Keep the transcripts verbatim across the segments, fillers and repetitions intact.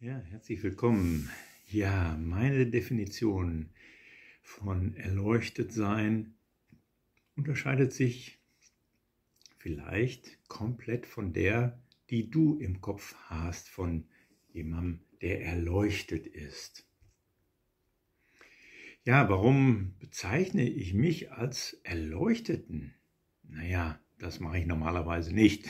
Ja, herzlich willkommen. Ja, meine Definition von erleuchtet sein unterscheidet sich vielleicht komplett von der, die du im Kopf hast, von jemandem, der erleuchtet ist. Ja, warum bezeichne ich mich als Erleuchteten? Naja, das mache ich normalerweise nicht.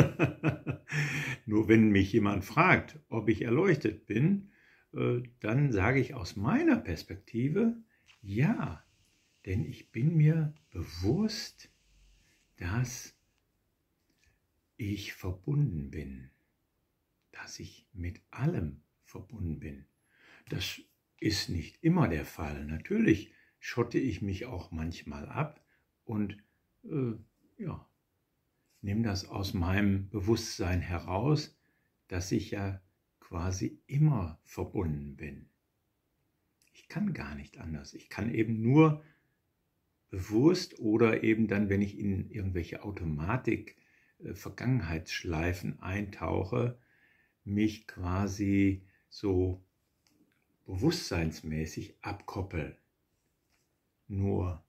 Nur wenn mich jemand fragt, ob ich erleuchtet bin, dann sage ich aus meiner Perspektive, ja, denn ich bin mir bewusst, dass ich verbunden bin, dass ich mit allem verbunden bin. Das ist nicht immer der Fall. Natürlich schotte ich mich auch manchmal ab und äh, ja, nehme das aus meinem Bewusstsein heraus, dass ich ja quasi immer verbunden bin. Ich kann gar nicht anders. Ich kann eben nur bewusst oder eben dann, wenn ich in irgendwelche Automatik, äh, Vergangenheitsschleifen eintauche, mich quasi so bewusstseinsmäßig abkoppeln. Nur,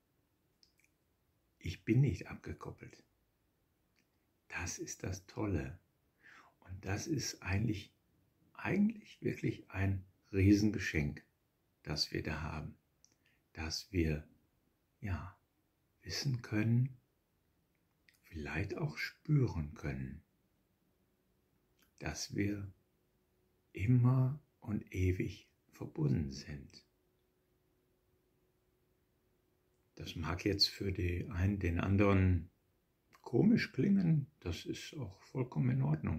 ich bin nicht abgekoppelt. Das ist das Tolle. Und das ist eigentlich, eigentlich wirklich ein Riesengeschenk, das wir da haben. Dass wir, ja, wissen können, vielleicht auch spüren können, dass wir immer und ewig verbunden sind. Das mag jetzt für die einen, den anderen komisch klingen, das ist auch vollkommen in Ordnung.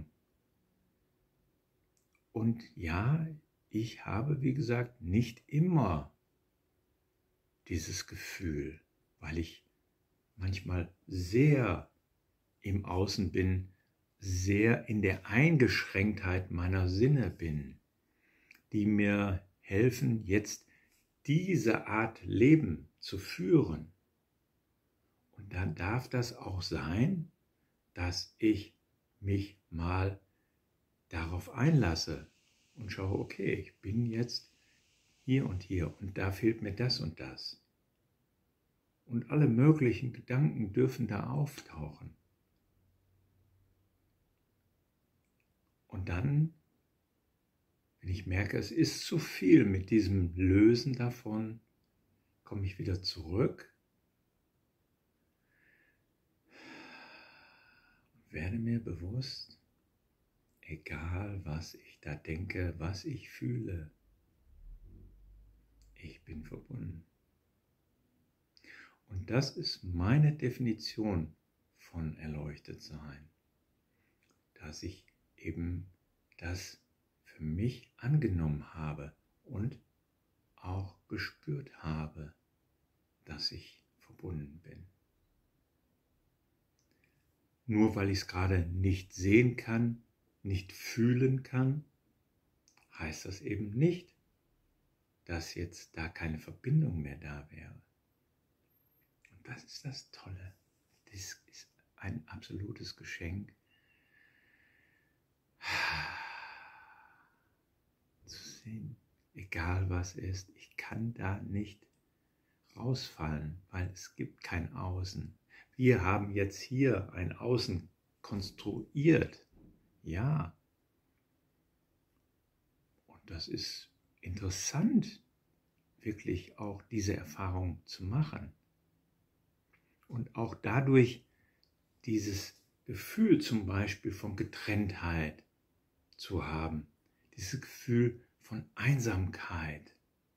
Und ja, ich habe, wie gesagt, nicht immer dieses Gefühl, weil ich manchmal sehr im Außen bin, sehr in der Eingeschränktheit meiner Sinne bin, die mir helfen, jetzt diese Art Leben zu führen. Und dann darf das auch sein, dass ich mich mal darauf einlasse und schaue, okay, ich bin jetzt hier und hier und da fehlt mir das und das. Und alle möglichen Gedanken dürfen da auftauchen. Und dann, wenn ich merke, es ist zu viel mit diesem Lösen davon, komme ich wieder zurück, werde mir bewusst, egal was ich da denke, was ich fühle, ich bin verbunden. Und das ist meine Definition von erleuchtet sein, dass ich eben das für mich angenommen habe und auch gespürt habe, dass ich verbunden bin. Nur weil ich es gerade nicht sehen kann, nicht fühlen kann, heißt das eben nicht, dass jetzt da keine Verbindung mehr da wäre. Und das ist das Tolle. Das ist ein absolutes Geschenk. Zu sehen, egal was ist, ich kann da nicht rausfallen, weil es gibt kein Außen. Wir haben jetzt hier ein Außen konstruiert. Ja. Und das ist interessant, wirklich auch diese Erfahrung zu machen. Und auch dadurch dieses Gefühl zum Beispiel von Getrenntheit zu haben. Dieses Gefühl von Einsamkeit.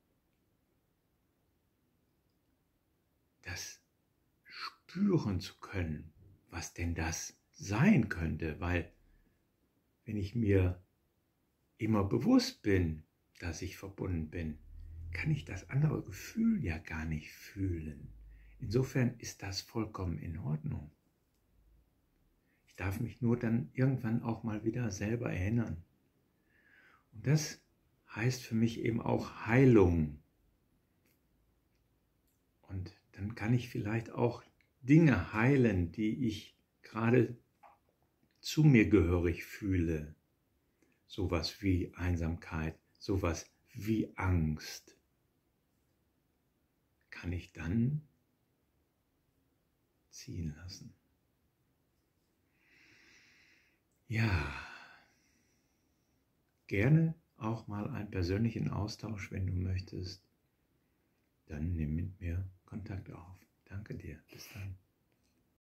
Das spüren zu können, was denn das sein könnte, weil wenn ich mir immer bewusst bin, dass ich verbunden bin, kann ich das andere Gefühl ja gar nicht fühlen. Insofern ist das vollkommen in Ordnung. Ich darf mich nur dann irgendwann auch mal wieder selber erinnern. Und das heißt für mich eben auch Heilung. Und dann kann ich vielleicht auch Dinge heilen, die ich gerade zu mir gehörig fühle. sowas wie Einsamkeit, sowas wie Angst, kann ich dann ziehen lassen. Ja, gerne auch mal einen persönlichen Austausch, wenn du möchtest. Dann nimm mit mir Kontakt auf. Danke dir. Bis dann.